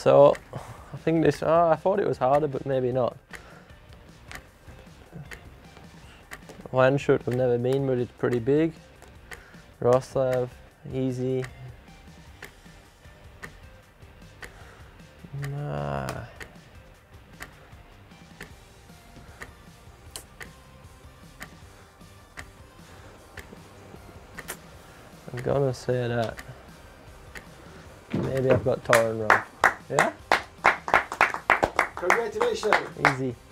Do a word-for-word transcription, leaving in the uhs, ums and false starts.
So, I think this, oh, I thought it was harder, but maybe not. Landshut I've never been, but it's pretty big. Roslav, easy. Nah. I'm gonna say that. Maybe I've got Tartan wrong. Yeah? Congratulations. Easy.